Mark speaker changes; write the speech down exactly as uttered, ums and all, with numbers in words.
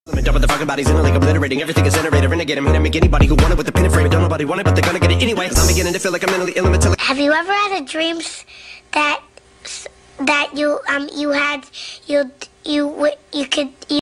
Speaker 1: Double the fucking bodies in a lake, obliterating everything is iterator. Renegade, I'm gonna make anybody who want it with the pin and frame. Don't nobody want it, but they're gonna get it anyway. Cause I'm beginning to feel like I'm mentally ill until.
Speaker 2: Have you ever had a dream that that you um you had you you you could you